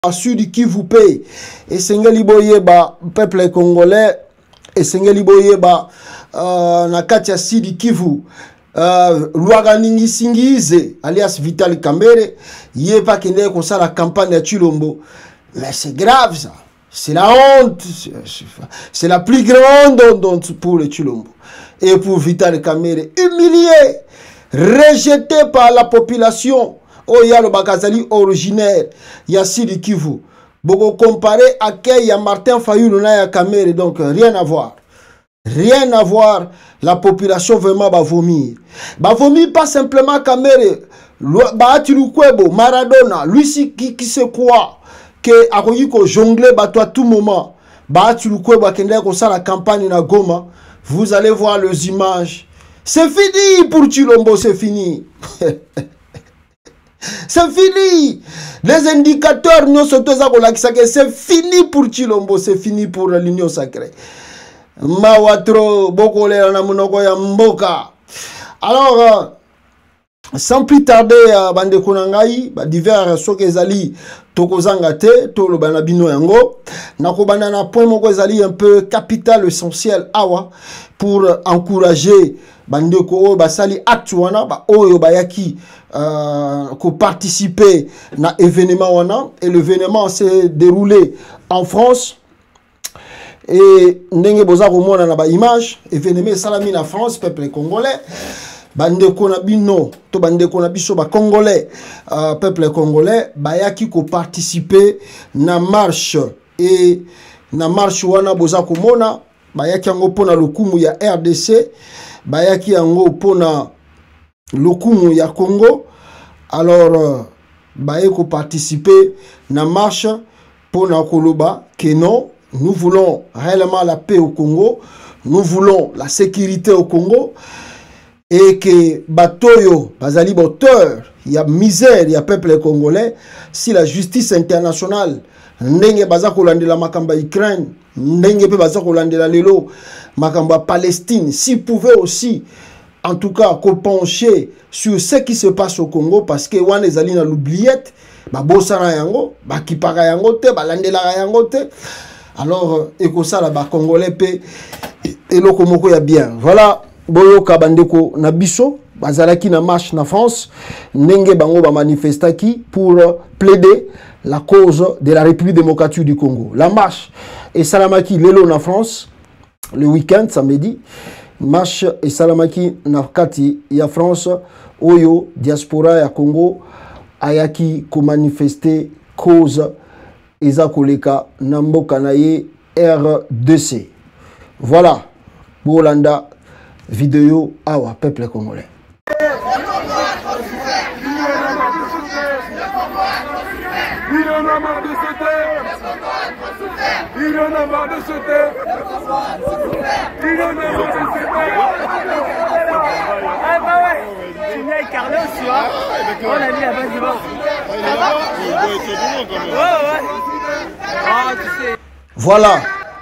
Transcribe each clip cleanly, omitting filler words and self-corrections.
Sud Kivu pe esengeli boyeba peuple congolais esengeli boyeba na kati ya Sud Kivu Lwaganingi Singize alias Vital Kamerhe yepa kende kosala campagne ya Chilombo, mais c'est grave ça, c'est la honte, c'est la plus grande honte pour le Chilombo et pour Vital Kamerhe, humilié, rejeté par la population. Oh, ya le Bakazali originaire, ya Sud Kivu. Beaucoup comparé à quel y a Martin Fayulu na ya Kamerhe, donc rien à voir. Rien à voir. La population vraiment va vomir. Va vomir pas simplement Kamerhe. Bahatilukwebo, Maradona, lui qui se croit que Akoyiko jongle bato à tout moment. Bahatilukwebo akende ko sa la campagne na Goma. Vous allez voir les images. C'est fini pour Chilombo, c'est fini. C'est fini. Les indicateurs c'est fini pour Chilombo, c'est fini pour l'Union sacrée. Mawatro Bokole na munoko ya mboka. Alors sans plus tarder bande konangai divers sokezali tokozanga te tolo bana bino yango nakobana na point moko ezali un peu capital essentiel awa pour encourager bandeko basali acte wana ba oyo bayaki ko participer na événement wana, et l'événement s'est déroulé en France et ndenge boza komona na ba image événement salami na France, peuple congolais bandeko na bino to bandeko na biso ba congolais peuple congolais bayaki ko participer na marche, et na marche wana boza komona bayaki yango pona lokumu ya RDC, bayaki yango pona lokumu ya Congo. Alors bayeko participer na marche pona koloba que non, nous voulons réellement la paix au Congo, nous voulons la sécurité au Congo, et que batoyo bazali boteur ya misère ya peuple congolais. Si la justice internationale ndenge baza kolandela makamba Ukraine, ndenge pe baza kolandela lelo makamba Palestine, si pouvait aussi en tout cas qu'on pencher sur ce qui se passe au Congo, parce que wana ezali na l'oubliette ba bosana yango ba kipaka yango te ba landela yango te. Alors ekosala ba congolais pe eloko moko ya bien. Voilà boyoka bandeko na biso bazalaki na marche na France ndenge bango ba manifestaki pour plaider la cause de la République démocratique du Congo. La marche et salamaki lelo na France le week-end samedi. Marche et salamaki na kati ya France oyo diaspora ya Congo ayaki ko manifester cause eza koleka na mboka na ye RDC. Voilà bolanda vidéo awa peuple congolais. Il en a marre de se taire. Il en a marre de se taire. Il en a marre de se taire. Ah bah ouais. Je suis venu avec Carlos, tu vois. On l'a mis à base de bord. Ouais. Ah, tu sais. Voilà.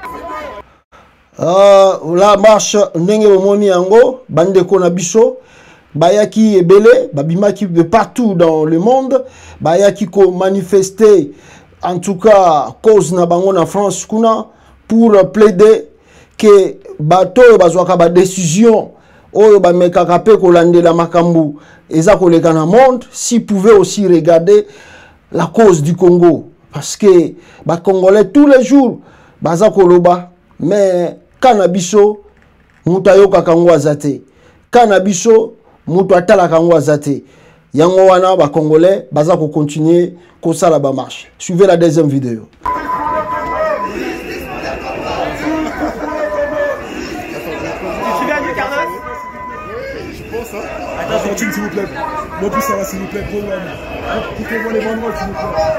La marche ndenge bomoni yango bandeko na biso bayaki ebele babimaki de partout dans le monde, bayaki ko manifester en tout cas cause na bango na France kuna pour plaider que bato bazwaka ba décision oyo ba mekaka pe ko landela makambu eza koleka na monde, si pouvait aussi regarder la cause du Congo, parce que ba congolais tous les jours baza koloba, mais kanabiso mutu ayoka ngo azate, kanabiso mutu atalaka ngo azate. Yango wana ba congolais baza ko continuer ko sala ba marche. Suivez la deuxième vidéo. Attends, s'il vous plaît. Non plus ça va, s'il vous plaît. Coupez-moi les banderoles, s'il vous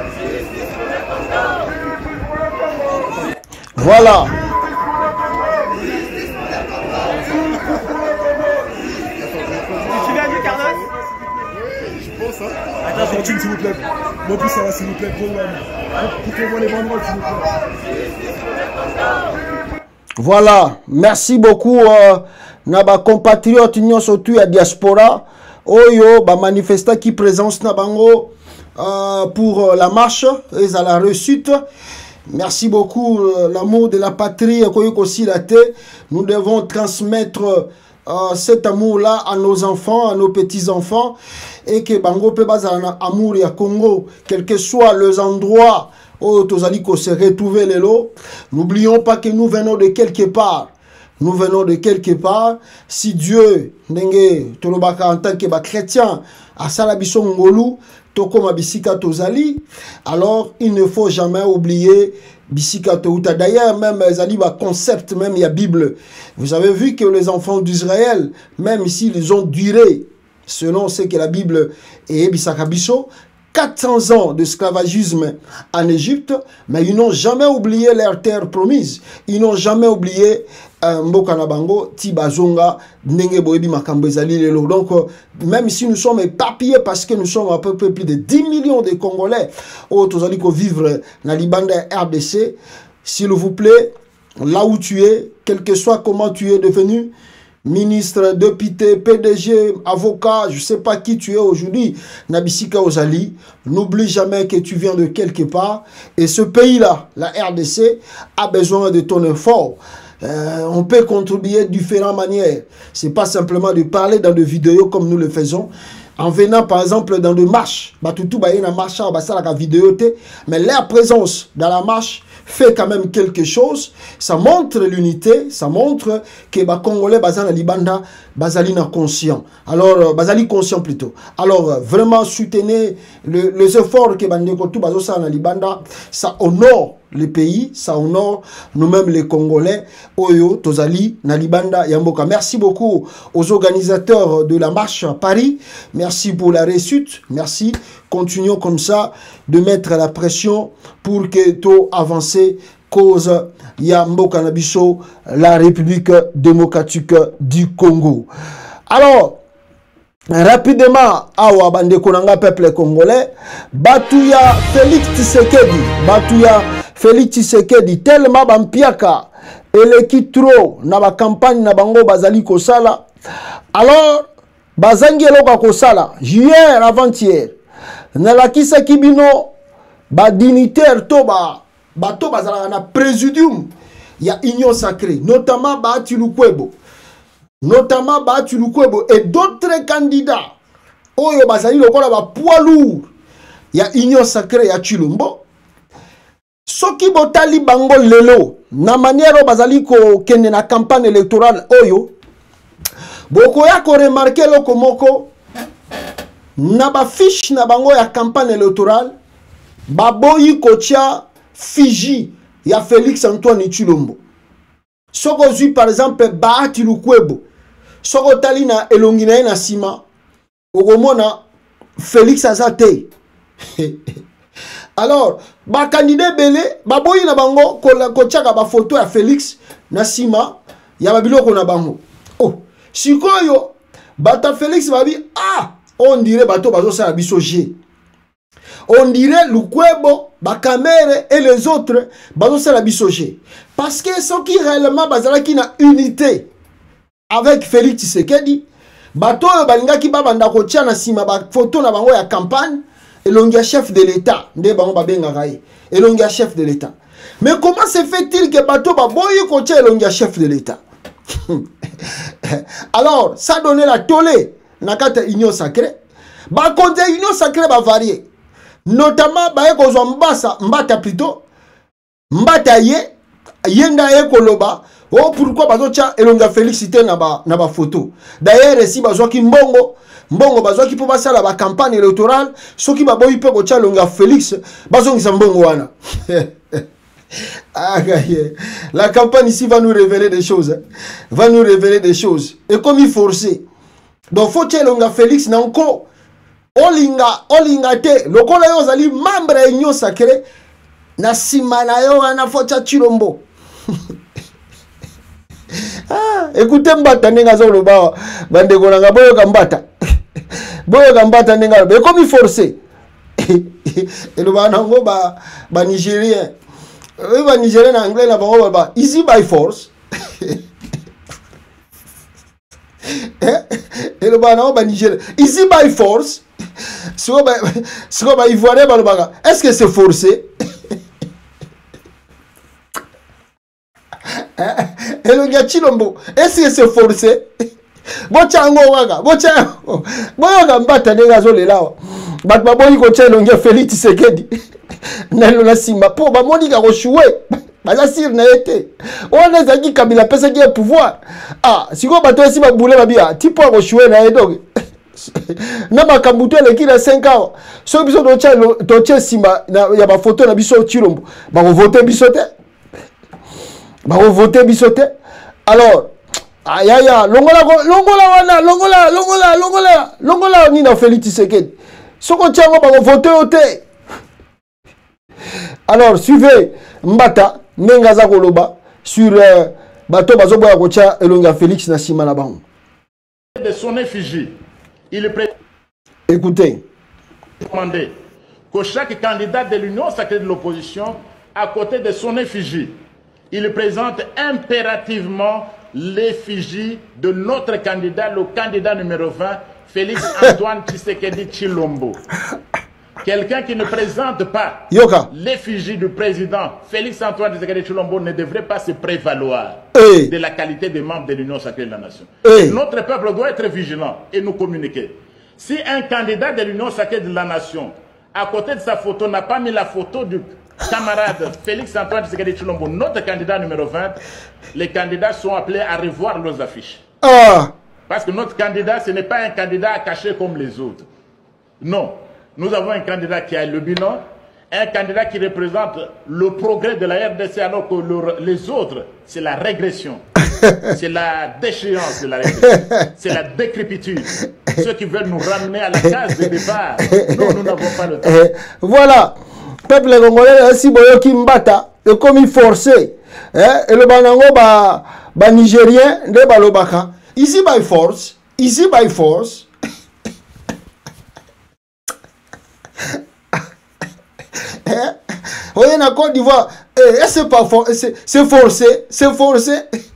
plaît. Voilà. Attends, s'il vous plaît. Non plus ça va, s'il vous plaît. Coupez-moi les banderoles, s'il vous plaît. Voilà, merci beaucoup na ba compatriotes nyonso tu ya diaspora oyo ba manifesta qui présence na bango pour la marche et à la réussite. Merci beaucoup, l'amour de la patrie. Nous devons transmettre cet amour-là à nos enfants, à nos petits-enfants. Et que Bango peut amour et à Congo, quels que soient les endroits où Tozaliko se retrouver les lots. N'oublions pas que nous venons de quelque part. Nous venons de quelque part. Si Dieu, en tant que chrétien, a salabiso ngolu, tokoma bisika tozali, alors il ne faut jamais oublier bisika touta. D'ailleurs, même zali ba concept, même il y a Bible. Vous avez vu que les enfants d'Israël, même s'ils ils ont duré, selon ce que la Bible est bisakabiso, 400 ans d'esclavagisme en Égypte, mais ils n'ont jamais oublié leur terre promise. Ils n'ont jamais oublié Mboka na bango, Tibazonga, Nenge Boebi Makambo ezali lelo. Donc, même si nous sommes éparpillés parce que nous sommes à peu près plus de 10 millions de Congolais, oh, tozali ko vivre na Libanda RDC, s'il vous plaît, là où tu es, quel que soit comment tu es devenu, ministre, député, PDG, avocat, je ne sais pas qui tu es aujourd'hui, Nabisika Ozali, n'oublie jamais que tu viens de quelque part. Et ce pays-là, la RDC, a besoin de ton effort. On peut contribuer de différentes manières. Ce n'est pas simplement de parler dans des vidéos comme nous le faisons. En venant par exemple dans des marches, mais leur présence dans la marche fait quand même quelque chose. Ça montre l'unité, ça montre que les Congolais bazali libanda bazali na conscient. Alors bazali conscient plutôt. Alors vraiment soutenez les efforts que bandeko tout bazosa na libanda, ça honore le pays, ça honore nous-mêmes les Congolais. Oyo tozali na libanda yamboka. Merci beaucoup aux organisateurs de la marche à Paris. Merci pour la réussite. Merci. Continuons comme ça de mettre la pression pour que tout avance cause Yamboka Nabiso, la République démocratique du Congo. Alors, rapidement, awa bande konanga peuple congolais, Batouya Félix Tshisekedi, tellement bampiaka, eleki trop na ba campagne na bango bazali kosala. Alors, bazangi eloka kosala, hier avant-hier, nalakisa kibino ba dignitaire to bato bazala na présidium ya union sacrée, notamment Bahati Lukwebo et d'autres candidats oyo bazali lokola ba poids lourd ya union sacrée ya Chilombo. Soki botali bango lelo na manière bazali ko kende na campagne électorale oyo, bokoya ko remarquer loko moko na ba fiche na bango ya campagne électorale baboyi kotia Fiji ya Félix Antoine Chilombo. Soko zui par exemple Bahati Lukwebo, soko tali na elongi na ye na sima okomona Félix Azate. Alors ba candidat belé baboyi na bango kotiaka ba photo ya Félix na sima ya babiloko na bango. Oh sikoyo bata Félix babi on dirait bato bazosala biso G. On dirait Lukwebo, Bakamere et les autres bazosala biso G. Parce que ceux qui réellement bazalaki na unité avec Félix Tshisekedi, bato balingaki babanda kotia na sima ba photo na bango ya campagne elongia chef de l'État, nde bango babengaka ye, elongia chef de l'État. Mais comment se fait-il que bato baboyi kotia elongia chef de l'État? Alors, ça donnait la tollée na kata union sacrée. Ba konde union sacrée ba varier. Notamment ba ekozwa mbata plutôt mbata yenda ekoloba oh pourquoi bazocha elonga félicité na ba photo. D'ailleurs si bazwaki mbongo bazwaki po basala ba campagne électorale soki baboyi pe kocha elonga Félix bazongisa mbongo wana. La campagne ici va nous révéler des choses, va nous révéler des choses et comme il forcé. Donc faut elonga Félix na encore olinga te lokola yo zali membre union sacrée na simana yo na focha Chilombo. Écoutez mbata nenga zoloba bande konanga boyo kambata nenga be comme forcé et le banango ba nigérien ba nigérien en anglais na bango ba easy by force. Et le banango ba nigérien easy by force. siko ba ivoirien balobaka est-ce que c'est forcé? Elongi ya Chilombo est-ce que c'est forcé? Bochango waka bochango boyoka mbata ndenge zo lelawa bato baboni kotia elongi ya Félix Tshisekedi nalo na simba po bamoni ka koshue baza sir na ete on ezaki Kabila pesa ki pouvoir siko bato esi babule babia tipo ko shue na edoge na makambuto eleki na 5 ans so biso toche simba ya ba photo na biso Chilombo ba voter biso te alors ayaya longola ni na Félix Tshisekedi soko tiango ba voter te. Alors suivez Mbata Nengaza Koloba sur bateau bazoboya kocha elonga Félix na sima na bango. De son effigie, il écoutez, demander que chaque candidat de l'Union sacrée de l'opposition, à côté de son effigie, il présente impérativement l'effigie de notre candidat, le candidat numéro 20, Félix Antoine Tshisekedi Tshilombo. Quelqu'un qui ne présente pas l'effigie du président Félix Antoine Tshisekedi Tshilombo ne devrait pas se prévaloir de la qualité des membres de l'Union sacrée de la nation. Notre peuple doit être vigilant et nous communiquer. Si un candidat de l'Union sacrée de la nation, à côté de sa photo, n'a pas mis la photo du camarade Félix Antoine Tshisekedi Tshilombo, notre candidat numéro 20, les candidats sont appelés à revoir leurs affiches. Parce que notre candidat, ce n'est pas un candidat caché comme les autres. Non. Nous avons un candidat qui a le bilan, un candidat qui représente le progrès de la RDC, alors que les autres, c'est la régression. C'est la déchéance de la régression. C'est la décrépitude. Ceux qui veulent nous ramener à la case de départ. Non, nous n'avons pas le temps. Voilà. Peuple congolais, si Boyoki Mbata, est comme forcé. Et le banango, Nigérien, de Balobaka. Ici, by force. Ici, by force. Voyez na Côte d'Ivoire, c'est pas c'est forcé, c'est forcé.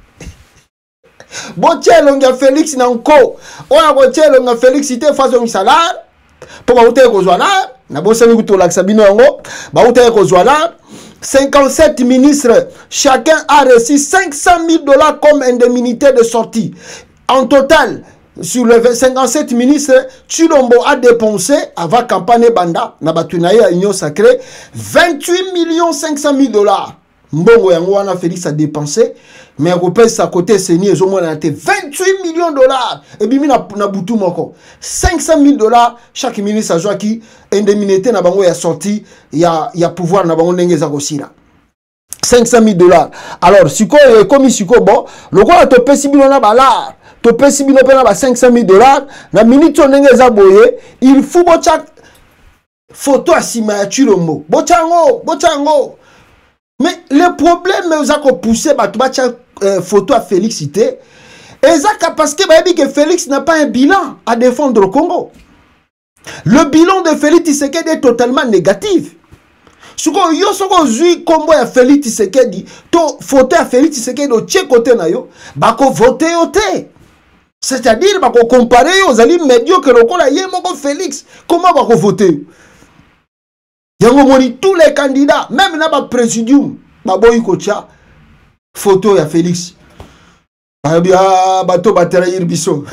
Botielonga Félix nanko, oya botielonga Félix ite façon salaire pour ba uteko zwana, na bosani kutola sabino yango, ba uteko zwana. 57 ministres, chacun a reçu 500 000 $ comme indemnité de sortie. En total, sur les 57 ministres, Tshilombo a dépensé, avant campagne Banda, Nabatunaye Union Sacrée, 28 500 000 $. Mbongo yango wana Félix a dépensé, mais Européen sa côté Seni et Zomo a été 28 millions $. Et bimi na butu moko. 500 000 $, chaque ministre a joué qui, indemnité na bango ya sorti, ya pouvoir na bango ndenge za kosila. 500 000 $. Alors, siko comme siko bon, le quoi to pesi bino na balar. To pesi bino pena ba 500 000 $. Na minute ndenge za boye, il faut bocha photo asima ya Tshilombo. Bochango. Mais le problème vous a poussé ba photo à Félix cité. Et ça parce que que Félix n'a pas un bilan à défendre au Congo. Le bilan de Félix Tshisekedi est totalement négatif. Suko yo soko zui kombo ya Félix Tshisekedi, to photo à Félix Tshisekedi au tche côté na yo, bako voter au té. C'est-à-dire bako comparer aux alliés médiocres lokola ye moko Félix, comment bako voter? Yango moni tous les candidats, même na ba présidium, baboyi kocha photo ya Félix. Bato batera biso.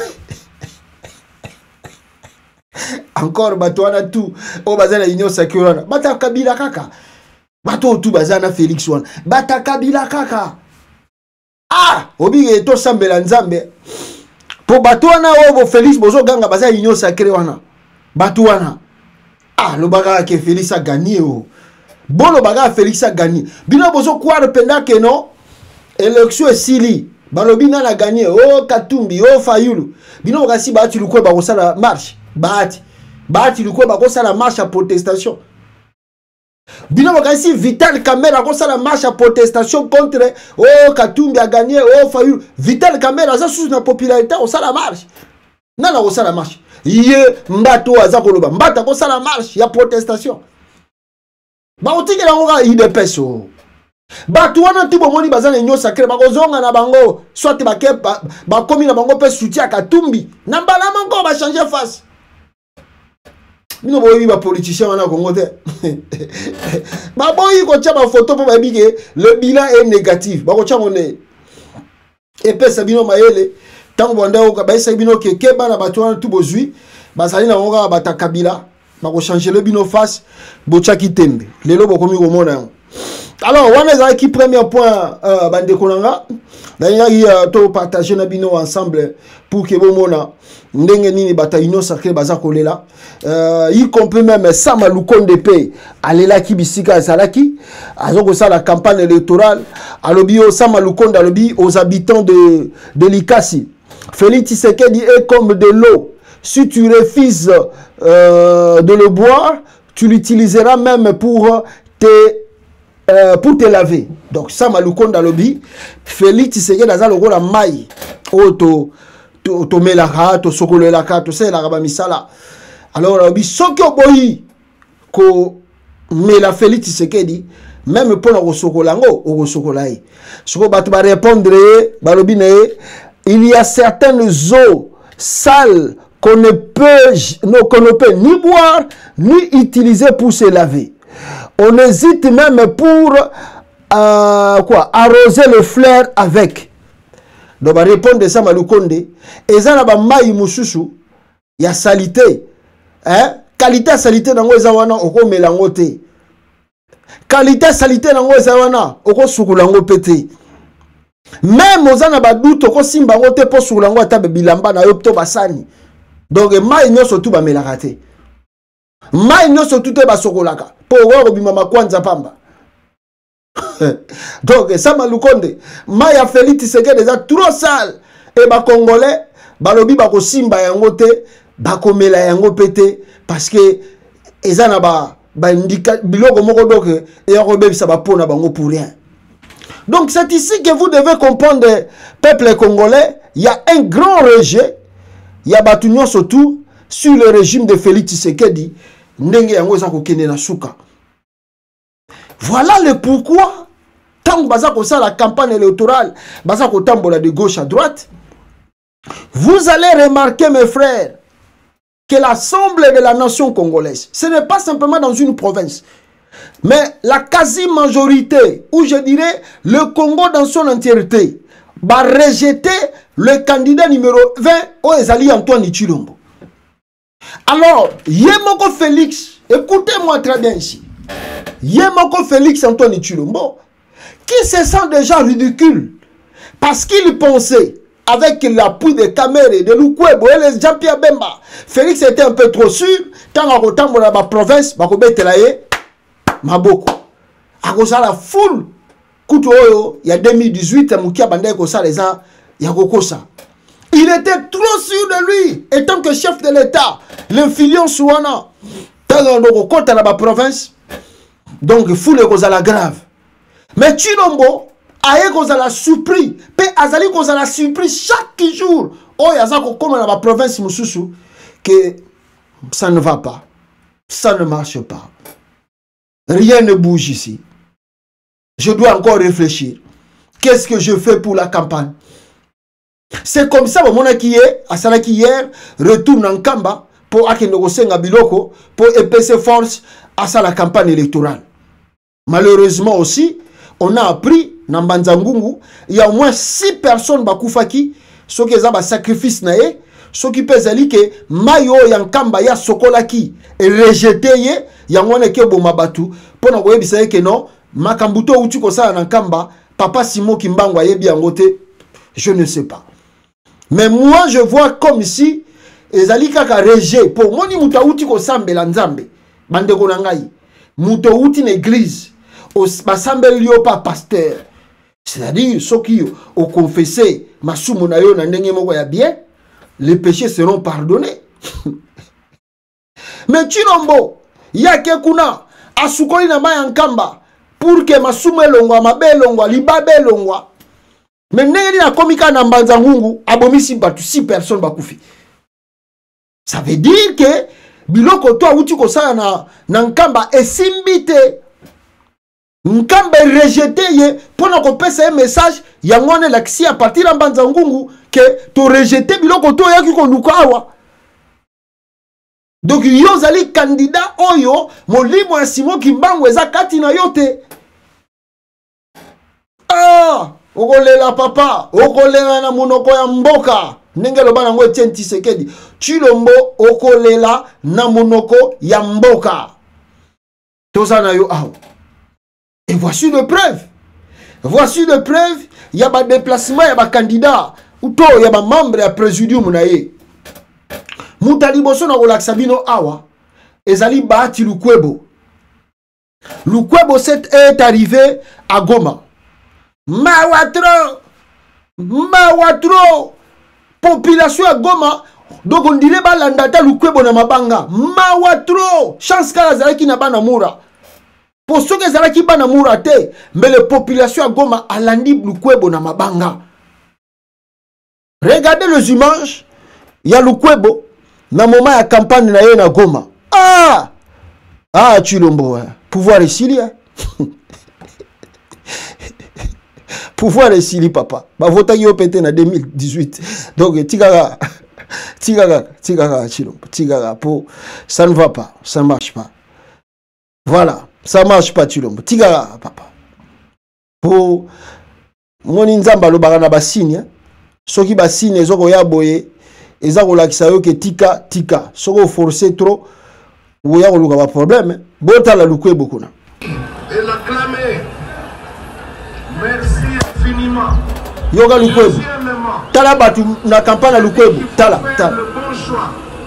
Encore bato wana tout o bazana union sacrée bata Kabila kaka. Bato tout bazana Félix wana. Bata Kabila kaka. Obi to sambela nzambe. Po bato wana o Félix bozo ganga bazana union sacrée wana. Bato wana. Le baga que Félix a gagné bon le baga Félix a gagné. Bino bozo croire pendant que non élection est sili. Balobina a gagné Katumbi Fayulu. Bino kasi ba tu le quoi ba la marche. Bahati le quoi ba la marche à protestation. Bino kasi Vital Kamera ko la marche à protestation contre Katumbi a gagné Fayulu. Vital Kamera ça sous la popularité on la marche. Non on la marche. Yé mbato azakoloba mbata ko la marche ya protestation. Ba otiki la ngoka IDPS o. Bato wana ti bomoni bazana union sacrée ba kozonga na bango soit ba komi na bango pe soutien Katumbi. Na mbala mango ba changer face. bino boyi ba politicien wana Congo te ba boyi ko tia ba photo po ba bige le bilan est négatif ba ko tia ngone et pe sabino mayele tango bonda o ka ba sabino ke bana ba to tout bozui ba sali na ngoka ba ta kabila ba ko changer le bino face bo tia kitembe lelo bo komi ko mona. Alors, on a qui premier point, bande konanga, d'ailleurs, to partager na bino ensemble pour que bon mona, ndenge nini bataillon sacré baza kolela, y compris même Sama Lukonde Pe, alela ki bisika salaki, azoko sa la campagne électorale, alobi o Sama Lukonde alobi aux habitants de Likasi. Félix Tshisekedi est comme de l'eau. Si tu refuses de le boire, tu l'utiliseras même pour te laver. Donc ça malukonda lobi Félix Tshisekedi daza lokola mai o to melaka to sokolelaka to selaka ba misala. Alors lobi soki oboyi ko mela Félix Tshisekedi même pour la sokolango o sokolai. Soko batu ba répondre ba lobi ne il y a certaines eaux sales qu'on ne peut ni boire ni utiliser pour se laver. On hésite même pour arroser le fleur avec. Donc, on répond de ça, Malukonde. Et ça, là, maï mususu, il y a salité. Hein? Qualité salité dans les awana, oko melangote. Qualité salité dans les awana, oko sukulango pété. Même aux anabadout, oko simba ngote po sukulango atabe bilamba na yopto basani. Donc, maï nyo surtout ba melagate. Maï nyo surtout te basokolaka. Pour voir kwanza pamba. Donc ça malukonde maya Félix Tshisekedi déjà trop sale et ba congolais balobi ba ko simba yango te ba ko mela yango pété parce que ezana ba indika biloko moko donc et robe ça ba pona bango pour rien. Donc c'est ici que vous devez comprendre peuple congolais, il y a un grand rejet, il y a batunion surtout sur le régime de Félix Tshisekedi. Voilà le pourquoi tant que la campagne électorale de gauche à droite, vous allez remarquer mes frères que l'Assemblée de la nation congolaise, ce n'est pas simplement dans une province, mais la quasi-majorité, ou je dirais le Congo dans son entièreté, va rejeter le candidat numéro 20 au Ezali Antoine Tshilombo. Alors, Yemoko Félix, écoutez-moi très bien ici. Yemoko Félix Antoine Tshilombo, qui se sent déjà ridicule, parce qu'il pensait, avec l'appui de Kamere et de Lukwebo et les Jean-Pierre Bemba, Félix était un peu trop sûr, tant qu'on dans la province, Maboko. À cause de la foule, il y a 2018, Moukia Bandé Kosa les a, Yagokosa. Il était trop sûr de lui, étant que chef de l'État, l'infilion Souana, dans la province, donc il faut les la grave. Mais Tshilombo, aye kozala surpris, pe azali kozala surpris chaque jour. Oh yazako comme dans la province mususu que ça ne va pas, ça ne marche pas. Rien ne bouge ici. Je dois encore réfléchir. Qu'est-ce que je fais pour la campagne? C'est comme ça, mon qui est, à Salaki hier, retourne en Kamba pour Akendogosenga Biloko, pour épaisser force à la campagne électorale. Malheureusement aussi, on a appris, dans Banzangungu, il y a au moins 6 personnes bakufaki, ceux qui ont sacrifice nae, ceux qui peuvent dire que Mayo Yankamba ya Sokolaki et rejeté ye, Yangwane ke bomabatu, pour nous dire que non, Makambuto Uchi Kosa Nankamba, Papa Simon Kimbangwa yebi angote, je ne sais pas. Mais moi, je vois comme si ezali kaka rejet pour moni mutauti ko sambela nzambe bande ko nangai mutauti na église o basambeli yo pa pasteur, c'est-à-dire ceux qui ont confessé masumu na yo na ndenge moko ya bien, les péchés seront pardonnés. Mais Tshilombo yake kuna asukoli na mayankamba pour que masumu elongwa mabelongwa libabelongwa. Mais ndenge na komika na Mbanzangungu abomisi batu 6 personnes bakufi. Ça veut dire que biloko to uti ko sa na nkamba esimbite. Nkamba rejeté ye pona ko pesa un message yangone laksi à partir de Mbanzangungu que to rejeté biloko to yaki ko lukawa. Donc yo zali candidat oyo molimo ya Simon Kimbangu eza kati na yote. Ah, okolela papa, okolela na monoko ya mboka. Ndenge loba nango Etienne Tshisekedi. Chilombo okolela na monoko ya mboka. Toza na yo aho. Et voici le preuve. Voici le preuve. Il y a des déplacements, il y a des candidats. Ou il y a des membres du présidium. Moutali boso na kolakisa bino awa. Ezali Bahati Lukwebo. Lukwebo est arrivé à Goma. Mawatro. Population à Goma. Donc on dirait ba landata Lukwebo na mabanga. Mawatro. Chance kala zalaki na bana mura. Pour ceux qui zalaki bana mura te, mais la population à Goma alandi Lukwebo na mabanga. Regardez les images. Il y a Lukwebo na moment ya campagne na ye na Goma. Ah Chilombo, pouvoir ici hein. Pouvoir ici papa. Ba vota yo pété na 2018. Donc tigara Chilombo, tigara pour ça ne va pas, ça marche pas. Voilà, ça marche pas Chilombo. Tigara papa. Pour moni nzamba lo barana ba signe. Soki ba signe ezoko ya boye. Eza kolakisa yo ke tika soko forcer trop oya koluka ba problème bota la Lukwebo kuna et l'acclamer. Merci infiniment. Yoga Lukwebo tala batu na campagne Lukwebo tala Le bon choix.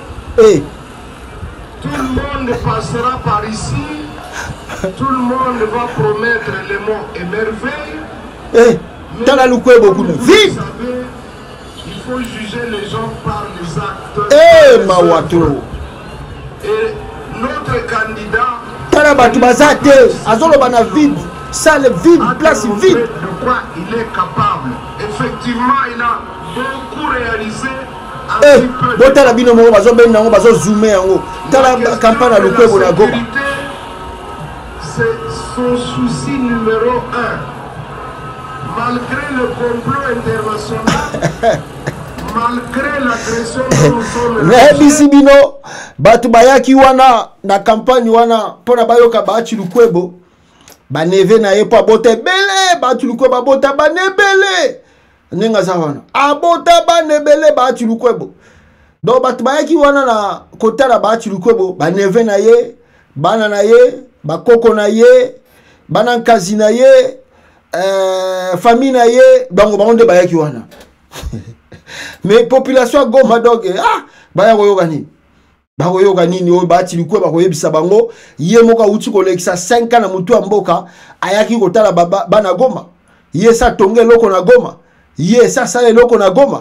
Tout le monde passera par ici. Tout le monde va promettre les mots et merveilles. Tala Lukwebo kuna vite. Il faut juger les gens par les actes. Mawatro. Et notre candidat. Tala batu bazate. Azolo bana vide. Salle vide. Place vide. De quoi il est capable. Effectivement, il a beaucoup réalisé. Bota la bino mo bazo ben nango bazo zoomer yango. Tala campagne Lukwebo na Goma. C'est son souci numéro 1. Malgré le complot international. Malgré l'agression de Sibino, batu bayaki wana na campagne wana pona bayoka Bahati Lukwebo baneve na ye po abote bele Bahati Lukwebo abota banebele nenga za wana abota banebele Bahati Lukwebo. Donc batu bayaki wana na kota na Bahati Lukwebo baneve na ye bana na ye bakoko na ye bana nkazi na ye famille na ye bango nde bayaki wana. Mais population Goma donc baya koyoka nini bakoyoka nini oyo Bahati Lukwebo bakoyebisa bango ye moka uti kolekisa 5 ans na mutu ya mboka ayaki kotala bana Goma ye sa tonge loko na Goma ye sa sale loko na Goma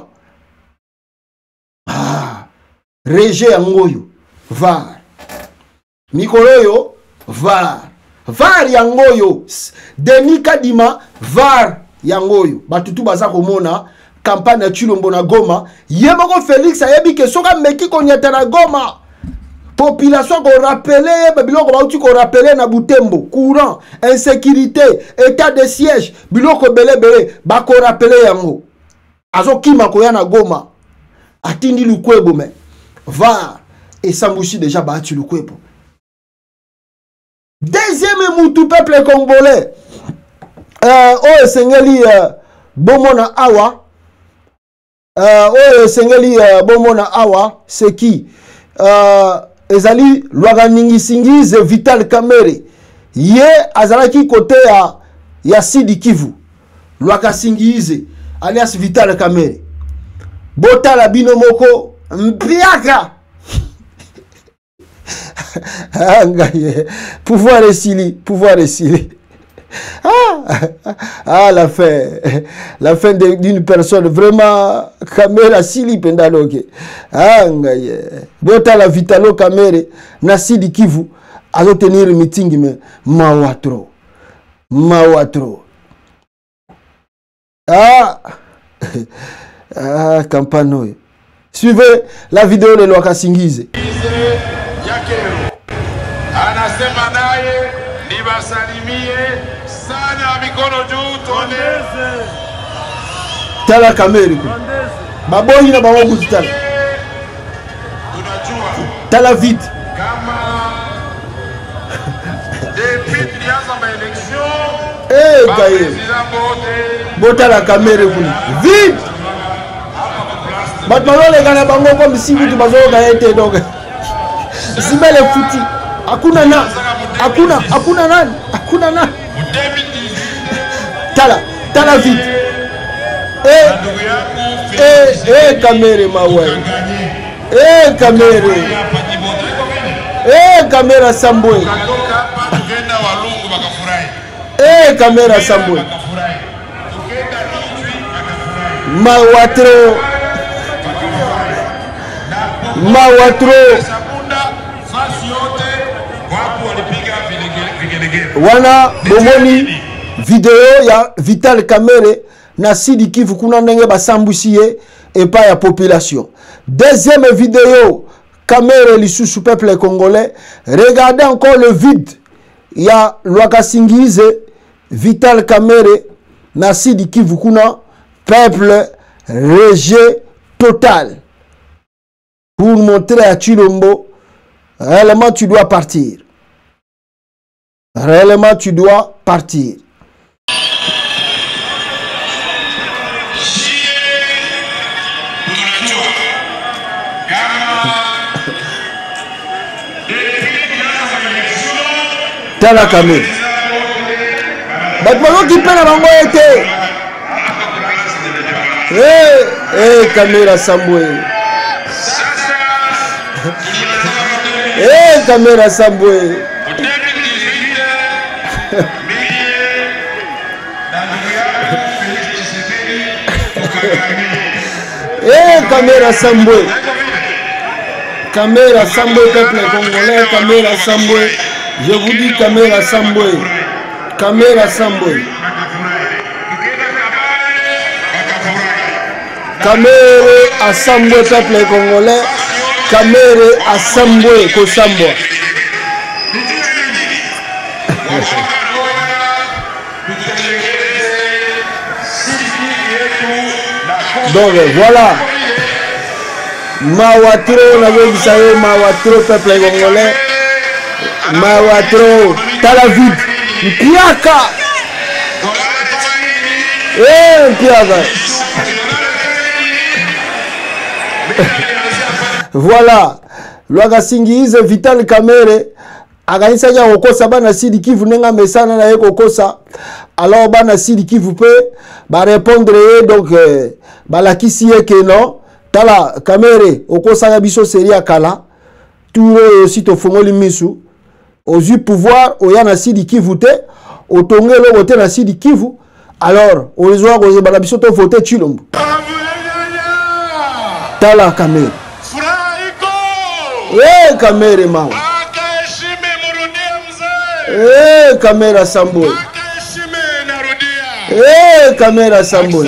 reje yangoyo var mikoloyo var yangoyo Denis Kadima var yangoyo batutu baza komona campagne Chilombo na Goma yemoko Félix ayebi ke soka meki konyata na Goma population ko rappeler biloko bauti ko rappeler na Butembo courant insécurité état de siège biloko belebele ba ko rappeler yango azo kima ko ya na Goma atindi Lukwebo me va et sambushi déjà Bahati Lukwebo. Deuxième mutu peuple congolais sengeli bomona awa sengeli bomona awa c'est qui ezali Lwakaningi Singize Vital Kamerhe ye azalaki côté ya Sidi Kivu Lwaka Singize alias Vital Kamerhe botala bino moko mpiaka pouvoir esili la fin d'une personne vraiment Kamerhe Sili Pendaloke bota la Vitalo Kamerhe na Sidi Kivu azo tenir meeting mais mawatro campagne. Suivez la vidéo de Lwaka Singize. Anasema naye niwasalimie sana mikono juu tuoneze. Tala Kamerhe. Baboyi na bawo kutala. Unajua tala vite. Depuis qu'il y a son élection, Eh, Gaye. Bota la caméra, vite. Maintenant, les gars, bango comme si vous bazo gaete donc. Zimele fouti. Akuna na. Akuna na. Tala vite. Caméra mawe. Caméra Samboy. Caméra Samboy. Mawatro. Wana bomoni vidéo ya Vital Kamerhe na Sidi Kivu kuna ndenge basambusiye et pas la population. Deuxième vidéo, Kamerhe lisusu peuple congolais. Regardez encore le vide. Il y a Lwakasingize, Vital Kamerhe, na Sidi Kivu kuna peuple rejet total. Pour montrer à Chilombo, réellement tu dois partir. Réellement tu dois partir. Tala Kamerhe. Batmano qui peine à bango été. Caméra Samboy. Caméra Samboy. Caméra Samboy. Caméra Samboy, peuple congolais. Caméra Samboy. Je vous dis Caméra Samboy. Caméra Samboy. Kamerhe à Samboy, peuple congolais. Kamerhe à Samboy, Kosambo. Donc voilà. Mawatro, Mawatro, peuple congolais. Mawatro, tala vite. Mpiaka. Mpiaka. Voilà. Lwakasingize Vital Kamerhe akanisa ya kokosa bana Sidi Kivu nenga mesana na kokosa. Alors bana Sidi Kivu pe ba répondre donc balakisi ke non tala Kamerhe okosa ya biso série akala tout aussi to fongoli misu aux pouvoir oyana Sidi Kivu te otongelo voter na Sidi Kivu. Alors on joie ko bala biso to voter Chilombo. Tala Kamerhe. Kamerhe mao. Caméra Samboy. Caméra Samboy.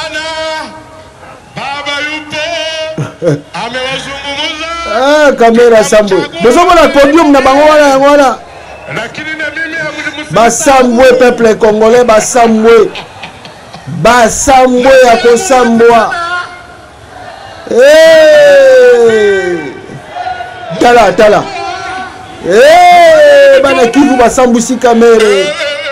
Caméra Samboy. Besoin la podium na bango wana. Basambwe peuple congolais basambwe. Basambwe ya kosambwa. Tala. Bana Kivu basambusi Kamerhe.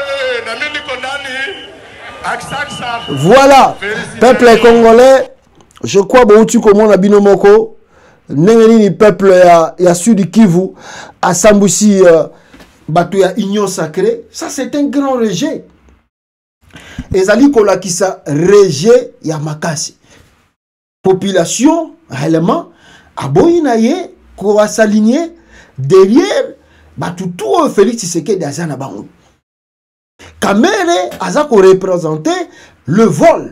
Voilà, peuple congolais, je crois que comment la binomoko, n'engeni peuple ya Sud Kivu, à Sambusi, batu ya Union Sacrée, ça c'est un grand rejet. Ezali kola qui sa rejet ya makasi. Population, réellement, aboyinaye, ko va s'aligner derrière, batu tout Félix Tshisekedi azana bango. Kamerhe azako représenter le vol.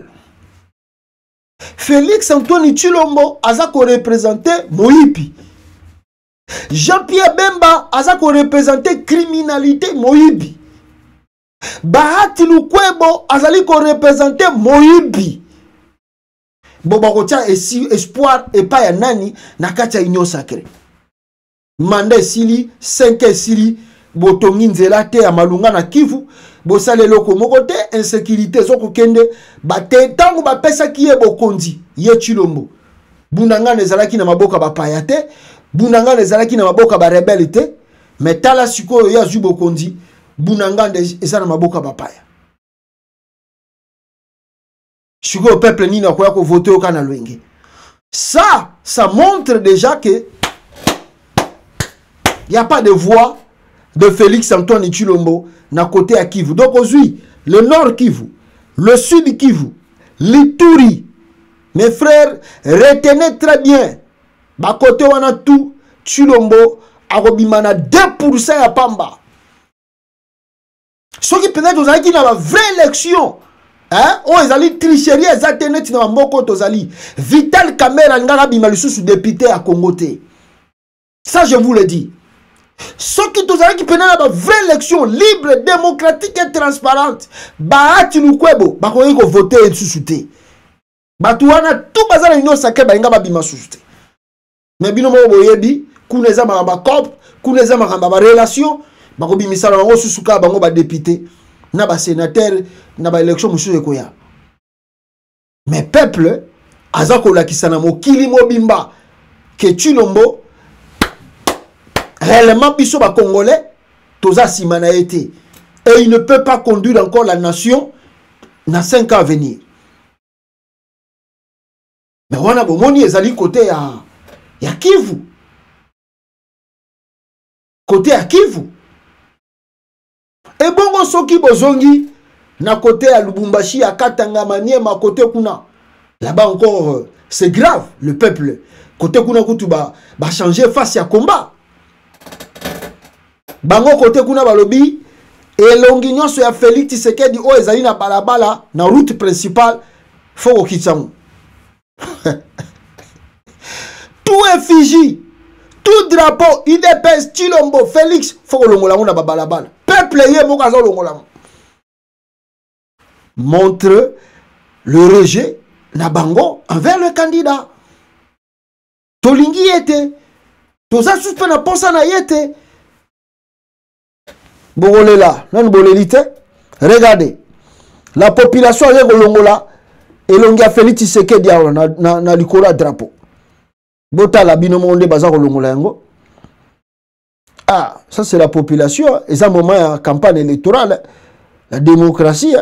Félix Antoine Tshilombo azako représenter Moïpi. Jean-Pierre Bemba azako représenter criminalité Moïbi. Bahati Lukwebo azali ko représenter Moïbi. Bobakotia espoir et pas ya nani na kati ya Union Sacrée. Manda sili 5 sili botongi nzela te ya malunga na Kivu. Bosale loko mokote insécurité zoko kende bate tango bapesa kiye bokonzi ye Tshilombo. Bundanga nezalaki na maboka bapaya te Bunanga ezalaki na maboka ba rebelle te, mais tala sikoyo ya Zubo Kondi, Bunanga eza na maboka bapaya. Sikoyo peuple nini akoya ko voter au kana lwenge. Ça montre déjà que il n'y a pas de voix de Félix Antoine Tshilombo na côté à Kivu. Donc aujourd'hui, le nord Kivu, le sud Kivu, l'Ituri, mes frères, retenez très bien. Ba côté wana tout Tshilombo arobimana 2% ya pamba. Ce qui peut-être aux qui n'a pas vraie élection. Hein? Oh, ils allaient tricherie, ils allaient net dans mboko tozali. Vital Kamera ngara bimalusu sous député à Congoté. Ça je vous le dis. Ce qui tozali qui pena la vraie élection libre, démocratique et transparente. Ba ati lukwebo, ba ko yiko voter sous souté. Ba tuana tout bazala union sacré ba ngaba bimasuté. Mais bino mo boyebi, kuneza ba cop, kuneza ba relation, ba ko bimisala ngo susuka bango ba député. Na ba sénateur na ba élection mususu ekoya. Mais peuple azako lakisa na mokili mobimba ke Tshilombo réellement biso ba congolais toza simana été et il ne peut pas conduire encore la nation na 5 ans à venir. Mais wana bomoni ezali côté ya Kivu. Côté ya Kivu. Et bongo soki bozongi na côté à Lubumbashi à Katanga Maniema côté kuna là-bas encore c'est grave le peuple côté kuna kutu ba changer face à combat bango côté kuna balobi et l'ongignon sur Félix Tshisekedi o ezali na balabala na route principale faut okitsango tout effigie tout drapeau IDPS Tshilombo Félix faut kolongola na balabala peuple yé mokazo longola montre le rejet na bango envers le candidat. Tolingi yete. Toza suspe na posa na yete. Bogole là, nan bolelite. Regardez. La population yé golongola elongia Félix Tshisekedi na likola drapeau. Bota la bino monde baza golongola yango. Ah, ça c'est la population. Et ça, moment de campagne électorale, la démocratie.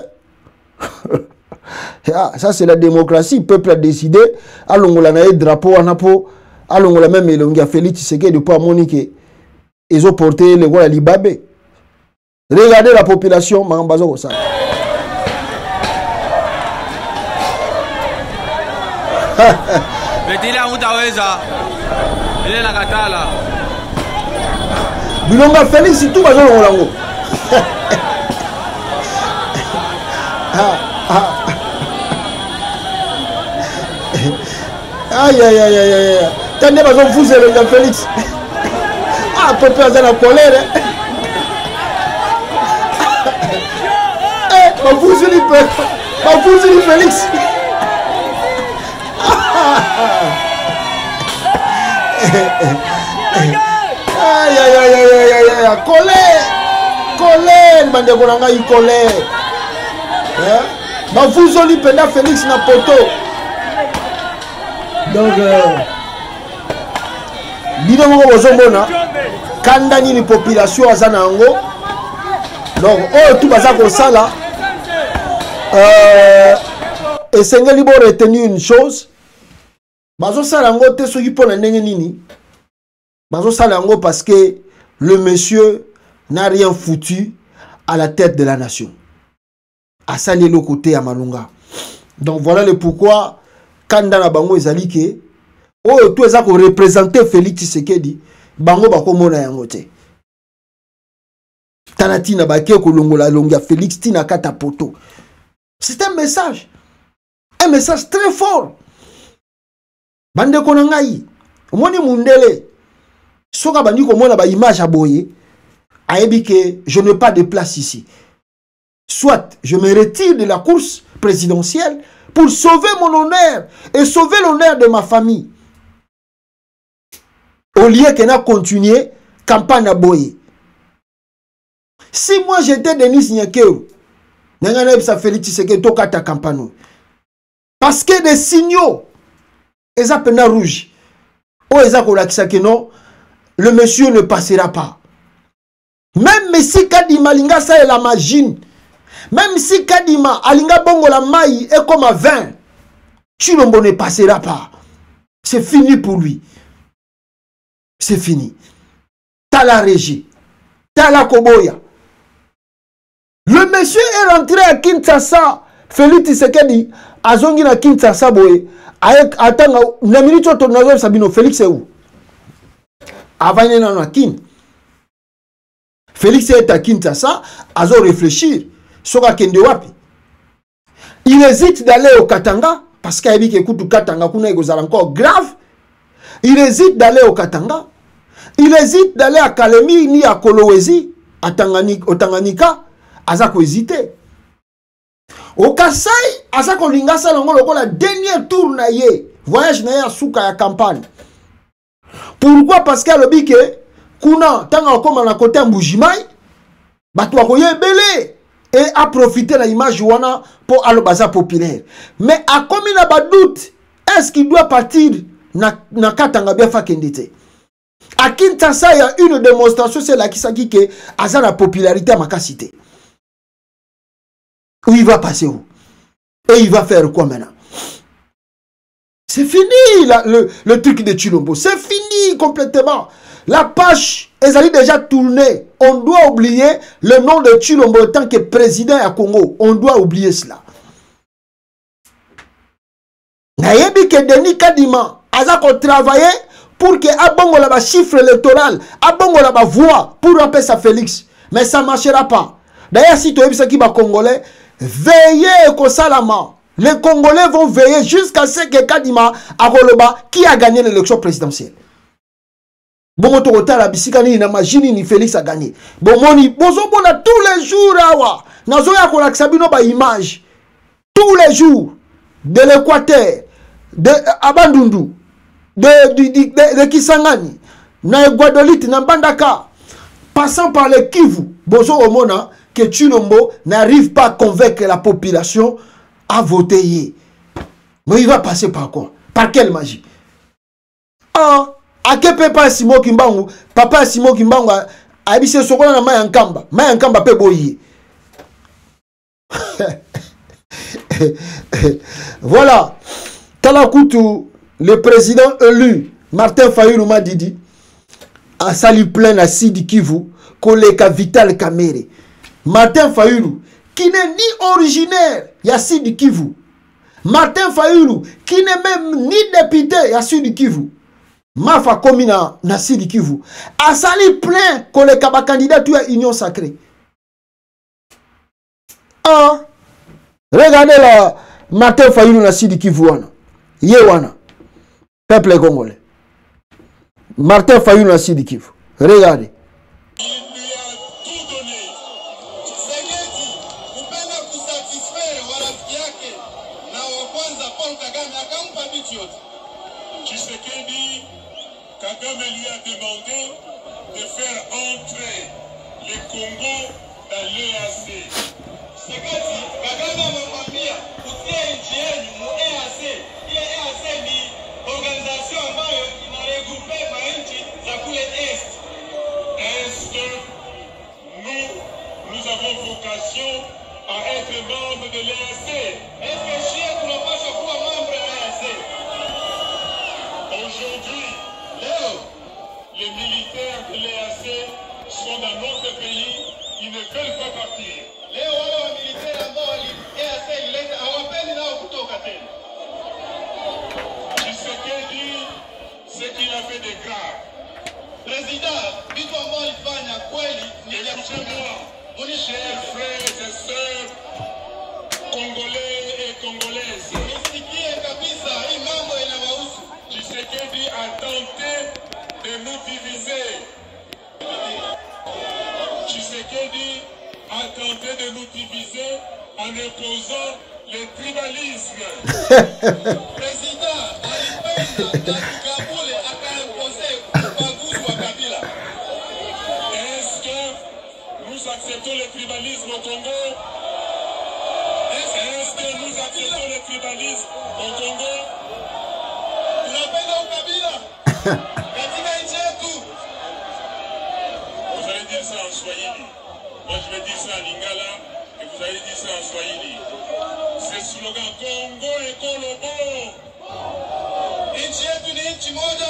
Ah, ça c'est la démocratie. Le peuple a décidé. Allons la naïe drapeau en apo. Allons la même elongia Félix Tshisekedi de pas monique. Ils ont porté le roi Libabé. Regardez la population. Marambazo ça. Mais il a utaweza. Il est la katala. Bilonga Félix tout bazo longolango. Aïe aïe aïe aïe aïe. Tande bazo fuser le Félix. Ah peuple a la colère. Eh, ba fuser li peuple. Ba fuser li Félix. Aïe aïe aïe aïe aïe aïe. Colère bande kolanga i colère. Ba fuzoli penda Félix na poto. Donc bino moko bozomona kanda ni population azana ngo. Donc oh tout baza ko sala et sengeli bo retenir une chose. Bazo sala ngo te soki pona ndenge nini. Bazo sala ngo parce que le monsieur n'a rien foutu à la tête de la nation. À sali le côté à Malunga. Donc voilà le pourquoi kanda na bango ezali ke oh tout ça ko représenter Félix Tshisekedi bango bako mona yango te. Tanati na baké ko longola longa Félix tina kata poto. C'est un message très fort. Bande konangai omoni mundele soka bandi ko mona ba image aboye ayebi ke je n'ai pas de place ici. Soit je me retire de la course présidentielle pour sauver mon honneur et sauver l'honneur de ma famille. Au lieu qu'elle a continué campagne à boyer. Si moi j'étais Denis Nyakero, ça Félix Tshisekedi toka ta campagne. Parce que des signaux, ils appellent rouge. Oh, ils appellent que non, le monsieur ne passera pas. Même si Kadima linga ça est la machine, même si Kadima alinga bongo la maille est comme à 20, Tshilombo ne passera pas. C'est fini pour lui. C'est fini. Tala Régie, Tala Koboya. Le monsieur est rentré à Kinshasa. Félix Tshisekedi, Azongi na Kinshasa boye. Attends, na minute au tournage Sabino, Félix est où? Avant il est dans Kin. Félix est à Kinshasa, Azo réfléchir. Soka Kende wapi. Il hésite d'aller au Katanga, parce qu'il a dit que Katanga kuna encore grave. Il hésite d'aller au Katanga. Il hésite d'aller à Kalemi ni à Kolwezi, au Tanganyika. Azako hésité. Au Kasai, Azako Lingasa Lango, la dernière tour na ye. Voyage na ye à Souka ya campagne. Pourquoi? Parce qu'elle dit que Kuna, tant comme na côté Mbujimai, Batwa koye belé. Et a profité de l'image wana pour aller baza populaire. Mais à comme il n'a pas doute, est-ce qu'il doit partir na Katanga bien fakendite? À Kinshasa, il y a une démonstration, c'est là qui s'agit que Aza la popularité à ma cité. Où il va passer où? Et il va faire quoi maintenant? C'est fini le truc de Tshilombo. C'est fini complètement. La page est déjà tournée. On doit oublier le nom de Tshilombo en tant que président à Congo. On doit oublier cela. Nayebi que Denis Kadima a travaillé pour que Abongo la chiffre électoral, Abongo la voix pour remplacer sa Félix. Mais ça ne marchera pas. D'ailleurs, si tu as vu ce qui va Congolais, veillez au Salama. Les Congolais vont veiller jusqu'à ce que Kadima Aroloba qui a gagné l'élection présidentielle. Bon, la bisikani na majini ni Félix a gagné. Bon, moni, bozobona tous les jours awa. Nazoya ko laksabino ba image. Tous les jours de l'Équateur, de Abandundu, de Kisangani, na Guadeloupe, na Bandaka, passant par le Kivu, bozo omona que Tshilombo n'arrive pas à convaincre la population à voter. Mais il va passer par quoi? Par quelle magie? Ah, à quel papa Simo Kimbangu, papa Simo Kimbangu a dit c'est sokola na Mayankamba pe boyi. Voilà. Talakutu, le président élu, Martin Fayulu Madidi, a salué plein à Sidi Kivu, collègue Vital Kamere. Martin Fayulu, qui n'est ni originaire, ya Sidi Kivu. Martin Fayulu, qui n'est même ni député, ya Sidi Kivu. Mafa Komina, na Sidi Kivu. A salué plein collègue candidature à Union Sacrée. Ah, regardez là, Martin Fayulu na Sidi Kivu wana. Yewana. Peuple congolais. Martin Fayulu na Sidi Kivu. Regardez. Il lui a tout donné. Tshisekedi, kupenda kusatisfaire warafiki yake na wa kwanza Paul Kagame akampa vitu yote. Tshisekedi, Kagame lui a demandé de faire entrer le Congo dans l'EAC. Tshisekedi, Kagame amemwambia kutia nchi yenu mu EAC. Ile EAC ni organisation ambayo inaregroupe manchi za kule Est. Est que nous avons vocation à être membres de l'EAC? Est-ce que Chien ne pas chaque membre de l'EAC? Aujourd'hui, les militaires de l'EAC sont dans notre pays, ils ne veulent pas partir. Les militaires ambao EAC ileta hawapendi nao kutoka tena. Tshisekedi, ce qu'il a fait de grave. Président, vitu ambao alifanya kweli ni ya mchemwa. Chers frères et sœurs congolais et congolaises, nisikie kabisa hii mambo inawahusu. Tshisekedi a tenté de nous diviser. Tshisekedi a tenté de nous diviser en imposant le tribalisme. Président, alipenda Kabule akaimposer ubaguzi wa kabila. Est-ce que nous acceptons le tribalisme au Congo? Est-ce que nous acceptons le tribalisme au Congo? Tunapenda ukabila katika nchi yetu. français en Swahili. C'est le slogan Congo Ekolo Bo. Nchi yetu ni nchi moja.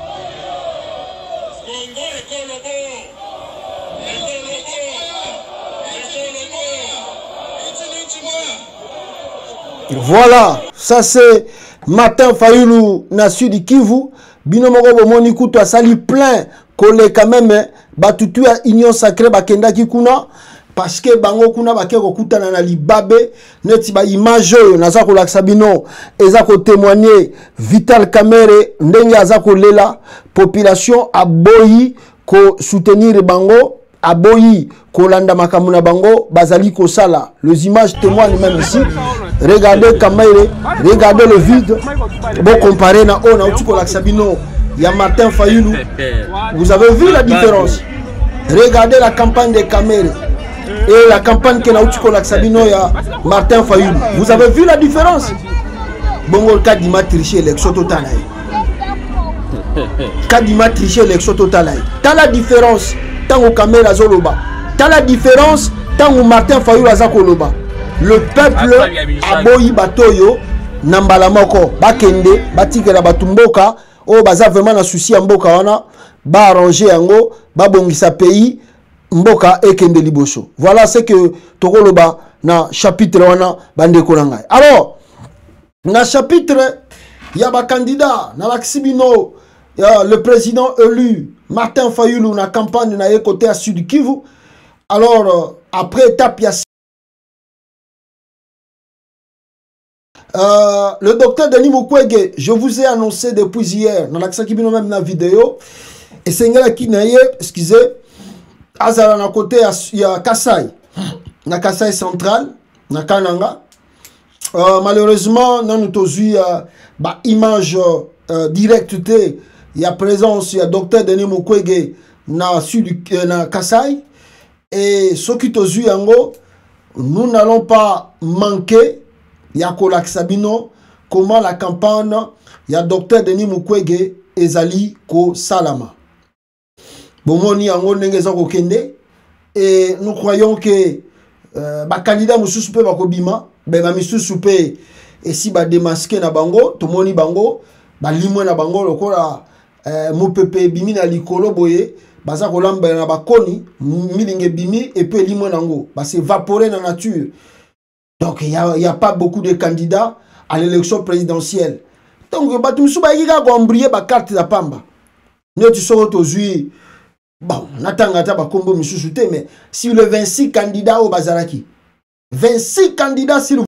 Congo Ekolo Bo. Ekolo Bo. Ekolo Bo. Nchi ni nchi moja. Voilà, ça c'est Martin Fayulu na Sud Kivu. Bino moko bomoni kutu asali plein kole quand même batutu ya Union Sacrée bakenda kikuna parce que bango kuna bakeko kutana na libabe neti ba image oyo naza ko laksa bino eza ko témoigner Vital Kamerhe ndenge aza ko lela population aboyi ko soutenir bango aboyi ko landa makamuna bango bazali ko sala. Les images témoignent même ici. Regardez Kamerhe, regardez le vide. Bon comparé na on a utuko laksabino ya Martin Fayulu. Vous avez vu la différence? Regardez la campagne de Kamerhe et la campagne que na utuko laksabino ya Martin Fayulu. Vous avez vu la différence? Bongo kadima tricher l'élection totale. Kadima tricher l'élection totale. T'as la différence tant au Kamerhe azoloba. T'as la différence tant au Martin Fayulu azakoloba. Le peuple aboyi batoyo nambala moko bakende batikela batumboka o baza vraiment na souci ya mboka wana ba arranger yango ba bongisa pays mboka ekende liboso. Voilà ce que tokoloba na chapitre wana bandeko na ngai. Alors na chapitre ya ba candidat na laksibino le président élu Martin Fayulu na campagne na côté à Sud Kivu. Alors après étape ya le docteur Denis Mukwege, je vous ai annoncé depuis hier, dans l'accent qui même dans la vidéo, et c'est un gars qui n'a excusez, Azala na côté, il y a Kasai, na Kasai central, na Kananga. Malheureusement, nous avons eu une image directe, il y a présence, il y a docteur Denis Mukwege na Kasai, et ce qui ont eu yango, nous n'allons pas manquer. Yakolak Sabino, comment la campagne, il y a docteur Denis Mukwege ezali ko salama. Bomoni yango nengeza ko kende et nous croyons que ba candidat mususu pe bakobima, ba misusu pe et si ba démasquer na bango, tomoni bango, ba limwe na bango lokola mopepe bimi na likolo boye, baza kolamba na bakoni, milinge bimi et pe limwe nango, ba s'évaporer na nature. Donc, il n'y a pas beaucoup de candidats à l'élection présidentielle. Donc, il y a des carte de Pamba. Nous sommes aujourd'hui. Bon, mais sur le 26 candidats au Bazaraki. 26 candidats, s'il vous plaît.